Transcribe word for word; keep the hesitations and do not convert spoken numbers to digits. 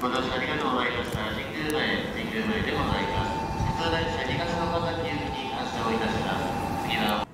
ご乗車ありがとうございました。神宮前、神宮前でございます。普通電車東の岡崎行きに発車をいたします。次は